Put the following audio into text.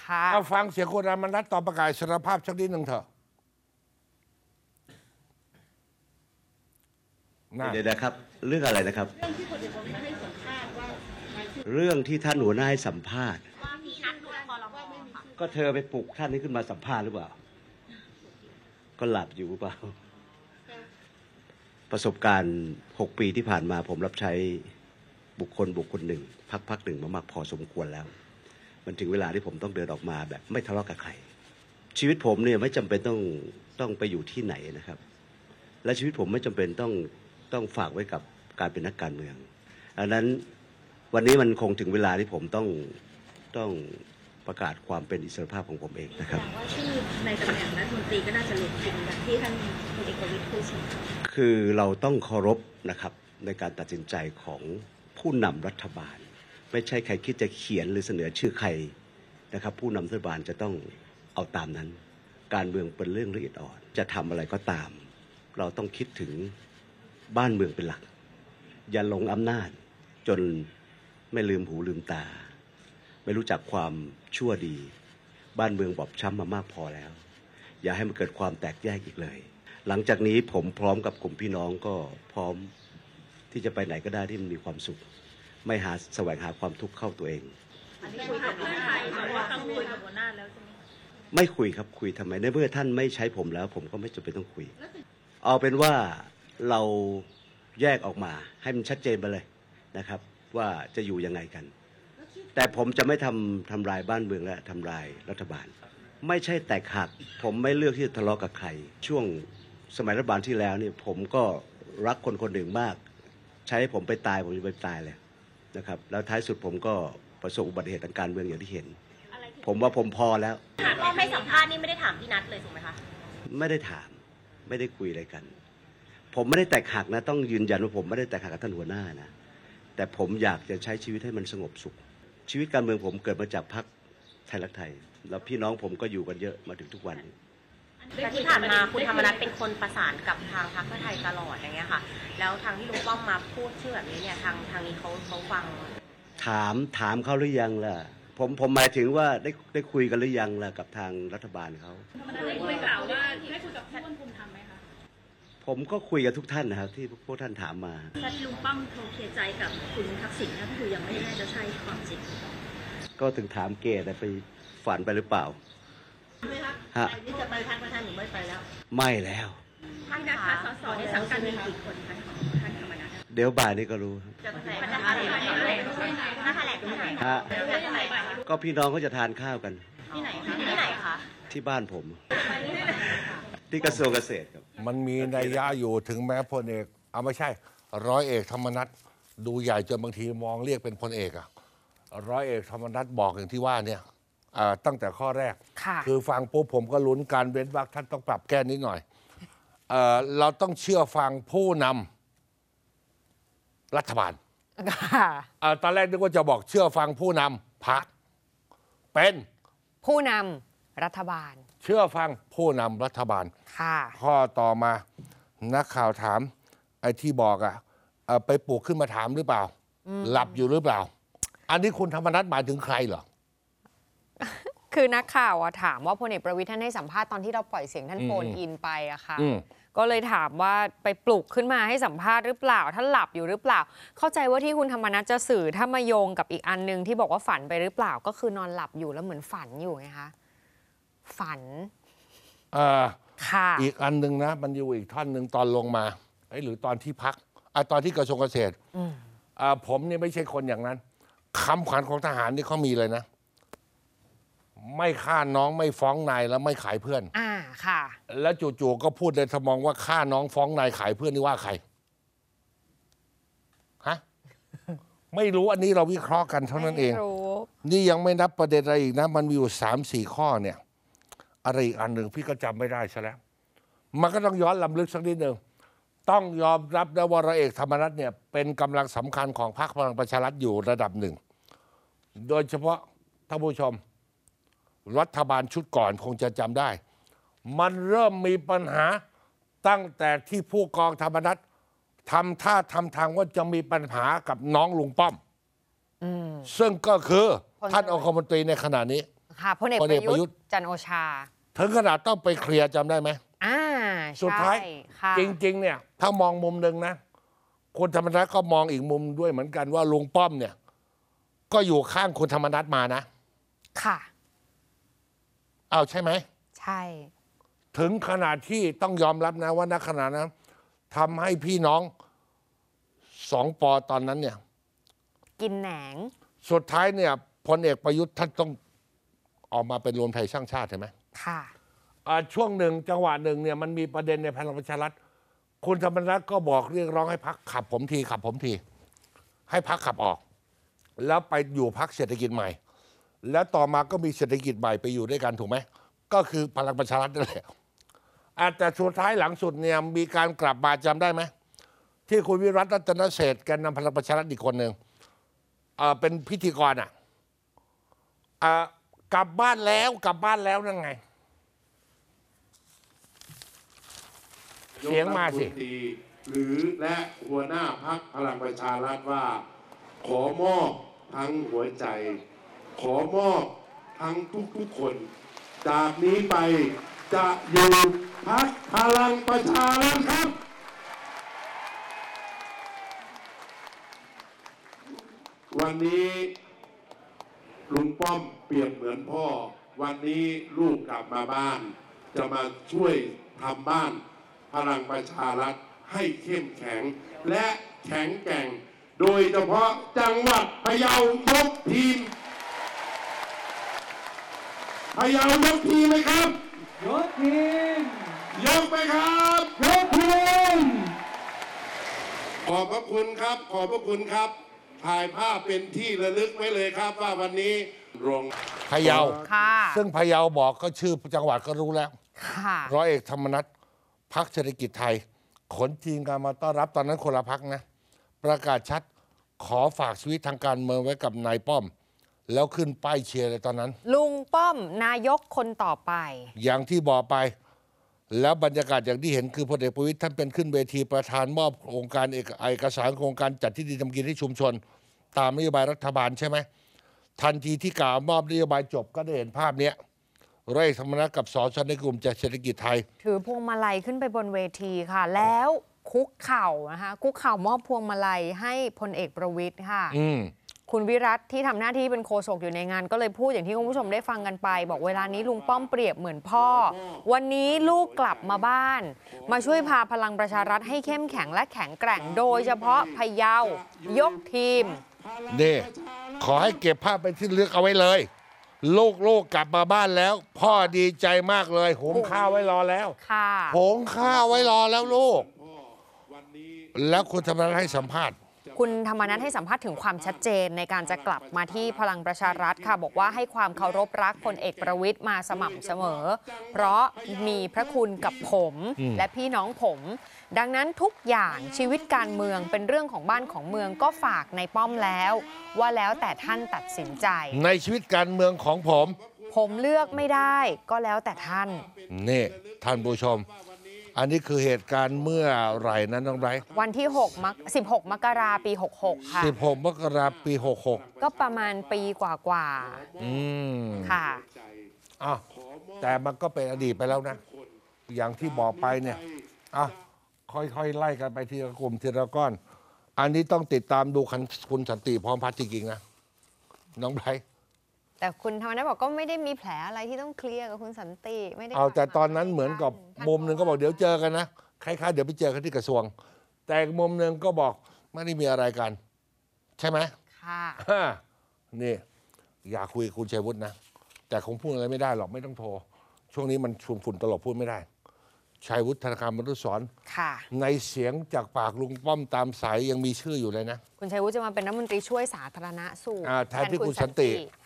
ค่ะเอาฟังเสียงคุณธรรมนัสตอนประกาศอิสรภาพสักนิดหนึ่งเถอะเดี๋ยวนะครับเรื่องอะไรนะครับเรื่องที่ท่านหัวหน้าให้สัมภาษณ์ก็เธอไปปลุกท่านนี้ขึ้นมาสัมภาษณ์หรือเปล่าก็หลับอยู่หรือเปล่าประสบการณ์6 ปีที่ผ่านมาผมรับใช้บุคคลหนึ่งพักหนึ่งมามากพอสมควรแล้วมันถึงเวลาที่ผมต้องเดินออกมาแบบไม่ทะเลาะกับใครชีวิตผมเนี่ยไม่จำเป็นต้องไปอยู่ที่ไหนนะครับและชีวิตผมไม่จำเป็นต้องฝากไว้กับการเป็นนักการเมืองดังนั้นวันนี้มันคงถึงเวลาที่ผมต้องประกาศความเป็นอิสรภาพของผมเองนะครับว่าชื่อในตำแหน่งรัฐมนตรีก็น่าจะหลุดจริงอย่างที่ท่านพลเอกประวิตรพูดใช่ไหมคือเราต้องเคารพนะครับในการตัดสินใจของผู้นำรัฐบาลไม่ใช่ใครคิดจะเขียนหรือเสนอชื่อใครนะครับผู้นำรัฐบาลจะต้องเอาตามนั้นการเมืองเป็นเรื่องละเอียดอ่อนจะทำอะไรก็ตามเราต้องคิดถึงบ้านเมืองเป็นหลักอย่าหลงอำนาจจนไม่ลืมหูลืมตาไม่รู้จักความชั่วดีบ้านเมืองบอบช้ำมามากพอแล้วอย่าให้มันเกิดความแตกแยกอีกเลยหลังจากนี้ผมพร้อมกับกลุ่มพี่น้องก็พร้อมที่จะไปไหนก็ได้ที่มันมีความสุขไม่แสวงหาความทุกข์เข้าตัวเองอันนี้คุยกับเพื่อไทยหรือว่าต้องคุยกับหัวหน้าแล้วใช่ไหมไม่คุยครับคุยทำไมในเมื่อท่านไม่ใช้ผมแล้วผมก็ไม่จำเป็นต้องคุยเอาเป็นว่าเราแยกออกมาให้มันชัดเจนไปเลยนะครับว่าจะอยู่ยังไงกันแต่ผมจะไม่ทำลายบ้านเมืองและทำลายรัฐบาลไม่ใช่แตกหักผมไม่เลือกที่จะทะเลาะกับใครช่วงสมัยรัฐบาลที่แล้วนี่ผมก็รักคนหนึ่งมากใช้ผมไปตายผมจะไปตายเลยนะครับแล้วท้ายสุดผมก็ประสบอุบัติเหตุทางการเมืองอย่างที่เห็นผมว่าผมพอแล้วรอบให้สัมภาษณ์นี่ไม่ได้ถามพี่นัทเลยถูกไหมคะไม่ได้ถามไม่ได้คุยอะไรกันผมไม่ได้แตกหักนะต้องยืนยันว่าผมไม่ได้แตกหักกับท่านหัวหน้านะแต่ผมอยากจะใช้ชีวิตให้มันสงบสุขชีวิตการเมืองผมเกิดมาจากพรรคไทยรักไทยแล้วพี่น้องผมก็อยู่กันเยอะมาถึงทุกวันแต่ที่ผ่านมาคุณธรรมนัสเป็นคนประสานกับทางพรรคเพื่อไทยตลอดอย่างเงี้ยค่ะแล้วทางที่ลุงป้อมมาพูดชื่อแบบนี้เนี่ยทางนี้เขาฟังถามเขาหรือยังล่ะผมหมายถึงว่าได้คุยกันหรือยังล่ะกับทางรัฐบาลเขาได้คุยกล่าวว่าได้คุยกับท่านภูมิธรรมไหมคะผมก็คุยกับทุกท่านนะครับที่พวกท่านถามมาถ้าที่ลุงป้อมโทรเคลียร์ใจกับคุณทักษิณนั่นคือยังไม่น่าจะใช่ความจริงก็ถึงถามเกศไปฝันไปหรือเปล่าฮะนี่จะไปพรรคประธานหรือไม่ไปแล้วไม่แล้วท่านนะคะสสในสังกัดมีกี่คนคะของท่านธรรมนัสเดี๋ยวบ่ายนี้ก็รู้จะแถลงที่ไหนฮะก็พี่น้องเขาจะทานข้าวกันที่ไหนคะที่ไหนคะที่บ้านผมที่กระทรวงเกษตรครับมันมีนัยยะอยู่ถึงแม้พลเอกเอาไม่ใช่ร้อยเอกธรรมนัสดูใหญ่จนบางทีมองเรียกเป็นพลเอกอะร้อยเอกธรรมนัสบอกอย่างที่ว่าเนี่ยตั้งแต่ข้อแรกคือฟังปุ๊บผมก็ลุ้นการเว้นวรรคท่านต้องปรับแก้นิดหน่อยเราต้องเชื่อฟังผู้นำรัฐบาลตอนแรกนึกว่าจะบอกเชื่อฟังผู้นำพรรคเป็นผู้นำรัฐบาลเชื่อฟังผู้นำรัฐบาลข้อต่อมานักข่าวถามไอ้ที่บอกไปปลุกขึ้นมาถามหรือเปล่าหลับอยู่หรือเปล่าอันนี้คุณธรรมนัสหมายถึงใครเหรอคือนักข่าวถามว่าพลเอกประวิตรท่านให้สัมภาษณ์ตอนที่เราปล่อยเสียงท่านโฟนอินไปอะค่ะก็เลยถามว่าไปปลุกขึ้นมาให้สัมภาษณ์หรือเปล่าท่านหลับอยู่หรือเปล่าเข้าใจว่าที่คุณธรรมนัสจะสื่อถ้ามาโยงกับอีกอันนึงที่บอกว่าฝันไปหรือเปล่าก็คือนอนหลับอยู่แล้วเหมือนฝันอยู่ไงคะฝันค่ะอีกอันนึงนะมันอยู่อีกท่อนหนึ่งตอนลงมาหรือตอนที่พักตอนที่กระทรวงเกษตรผมนี่ไม่ใช่คนอย่างนั้นคำขวัญของทหารนี่เขามีเลยนะไม่ฆ่าน้องไม่ฟ้องนายแล้วไม่ขายเพื่อนค่ะแล้วจู่ๆก็พูดในทำนองว่าฆ่าน้องฟ้องนายขายเพื่อนนี่ว่าใครฮะ ไม่รู้อันนี้เราวิเคราะห์กันเท่านั้นเองนี่ยังไม่นับประเด็นอะไรอีกนะมันมีอยู่3-4 ข้อเนี่ยอะไรอีกอันหนึ่งพี่ก็จำไม่ได้ซะแล้วมันก็ต้องย้อนลำลึกสักนิดหนึ่งต้องยอมรับนะว่าร้อยเอกธรรมนัสเนี่ยเป็นกำลังสำคัญของพรรคพลังประชารัฐอยู่ระดับหนึ่งโดยเฉพาะท่านผู้ชมรัฐบาลชุดก่อนคงจะจำได้มันเริ่มมีปัญหาตั้งแต่ที่ผู้กองธรรมนัสทำท่าทำทางว่าจะมีปัญหากับน้องลุงป้อมซึ่งก็คือท่านองคมนตรีในขณะนี้ค่ะพลเอกพลปเอกระประยุยุททธ์ธ์จันทร์โอชาถึงขนาดต้องไปเคลียร์จำได้ไหม สุดท้ายใช่ค่ะจริง ๆ เนี่ย ถ้ามองมุมหนึ่งนะคุณธรรมนัฐก็มองอีกมุมด้วยเหมือนกันว่าลุงป้อมเนี่ย ก็อยู่ข้างคุณธรรมนัฐมานะค่ะเอาใช่ไหมใช่ถึงขนาดที่ต้องยอมรับนะว่าณขณะนั้นทำให้พี่น้องสองปอตอนนั้นเนี่ยกินแหนงสุดท้ายเนี่ยพลเอกประยุทธ์ท่านต้องออกมาเป็นรวมไทยสร้างชาติใช่ไหมค่ะช่วงหนึ่งจังหวะหนึ่งเนี่ยมันมีประเด็นในพลังประชารัฐคุณธรรมนัฐก็บอกเรียกร้องให้พักขับผมทีขับผมที ให้พักขับออก แล้วไปอยู่พักเศรษฐกิจใหม่ แล้วต่อมาก็มีเศรษฐกิจใหม่ไปอยู่ด้วยกันถูกไหมก็คือพลังประชารัฐนั่นแหละแต่สุดท้ายหลังสุดเนี่ยมีการกลับมาจำได้ไหมที่คุณวิรัติรัตนเศรษฐ์แกนนำพลังประชารัฐอีกคนหนึ่งเป็นพิธีกรกลับบ้านแล้วนั่นไง เสียงมาสิหรือและหัวหน้าพรรคพลังประชารัฐว่า ขอมอบทั้งหัวใจ ขอมอบทั้งทุกๆคน จากนี้ไปจะอยู่พรรคพลังประชารัฐครับ วันนี้ลุงป้อมเปรียบเหมือนพ่อ วันนี้ลูกกลับมาบ้าน จะมาช่วยทำบ้านพลังประชารัฐให้เข้มแข็งและแข็งแกร่ง โดยเฉพาะจังหวัดพะเยายกทีมพะเยายกทีมไหมครับยกทีมยกไหมครับยกทีมขอบพระคุณครับ ขอบพระคุณครับ ถ่ายภาพเป็นที่ระลึกไว้เลยครับว่าวันนี้โรงพะเยาค่ะซึ่งพะเยาบอกก็ชื่อจังหวัดก็รู้แล้วค่ะร้อยเอกธรรมนัฐพรรคเศรษฐกิจไทย ขนทีมการมาต้อนรับตอนนั้นคนละพรรคนะ ประกาศชัดขอฝากชีวิตทางการเมืองไว้กับนายป้อม แล้วขึ้นป้ายเชียร์เลยตอนนั้นลุงป้อมนายกคนต่อไปอย่างที่บอกไป แล้วบรรยากาศอย่างที่เห็นคือพลเอกประวิตรท่านเป็นขึ้นเวทีประธานมอบโครงการเอกสารโครงการจัดที่ดินทำกินให้ชุมชน ตามนโยบายรัฐบาลใช่ไหมทันทีที่กล่าวมอบนโยบายจบก็ได้เห็นภาพเนี้ยร้อยเอกธรรมนัฐกับสชในกลุ่มจากเศรษฐกิจไทยถือพวงมาลัยขึ้นไปบนเวทีค่ะ แล้วคุกเข่านะคะคุกเข่ามอบพวงมาลัยให้พลเอกประวิตรค่ะ คุณวิรัติที่ทำหน้าที่เป็นโฆษกอยู่ในงานก็เลยพูดอย่างที่คุณผู้ชมได้ฟังกันไป บอกเวลานี้ลุงป้อมเปรียบเหมือนพ่อ วันนี้ลูกกลับมาบ้าน มาช่วยพาพลังประชารัฐให้เข้มแข็งและแข็งแกร่งโดยเฉพาะพะเยายกทีมนี่ขอให้เก็บภาพเป็นที่ระลึกเอาไว้เลย ลูกกลับมาบ้านแล้ว พ่อดีใจมากเลยหุงข้าวไว้รอแล้วค่ะหุงข้าวไว้รอแล้วลูก แล้วคุณธรรมนัฐให้สัมภาษณ์คุณธรรมนัฐให้สัมภาษณ์ถึงความชัดเจนในการจะกลับมาที่พลังประชารัฐค่ะ บอกว่าให้ความเคารพรักพลเอกประวิตรมาสม่ำเสมอ เพราะมีพระคุณกับผมและพี่น้องผม ดังนั้นทุกอย่างชีวิตการเมืองเป็นเรื่องของบ้านของเมืองก็ฝากในป้อมแล้ว ว่าแล้วแต่ท่านตัดสินใจในชีวิตการเมืองของผมผมเลือกไม่ได้ก็แล้วแต่ท่านนี่ท่านผู้ชม อันนี้คือเหตุการณ์เมื่อไหร่นั้นน้องไบรท์วันที่16 มกราปี 66 ค่ะ 16 มกราคมปี 66 ก็ประมาณปีกว่า ค่ะอ้าวแต่มันก็เป็นอดีตไปแล้วนะ อย่างที่บอกไปเนี่ยอ่ะค่อยๆไล่กันไปทีละกลุ่มทีละก้อน อันนี้ต้องติดตามดูคุณสันติพร้อมพัฒน์จริงๆนะน้องไบรท์แต่คุณธรรมนัฐบอกก็ไม่ได้มีแผลอะไรที่ต้องเคลียร์กับคุณสันติไม่ได้เอาแต่ตอนนั้นเหมือนกับมุมหนึ่งก็บอกเดี๋ยวเจอกันนะคล้ายๆเดี๋ยวไปเจอกันที่กระทรวง แต่อีกมุมหนึ่งก็บอกไม่ได้มีอะไรกัน ใช่ไหมค่ะนี่อยากคุยกับคุณชัยวุฒินะ แต่คงพูดอะไรไม่ได้หรอกไม่ต้องโทร ช่วงนี้มันชุมฝุ่นตลบพูดไม่ได้ ชัยวุฒิธนาคารมนุษยสอนค่ะในเสียงจากปากลุงป้อมตามสายยังมีชื่ออยู่เลยนะคุณชัยวุฒิจะมาเป็นรัฐมนตรีช่วยสาธารณสุขแทนที่คุณสันติ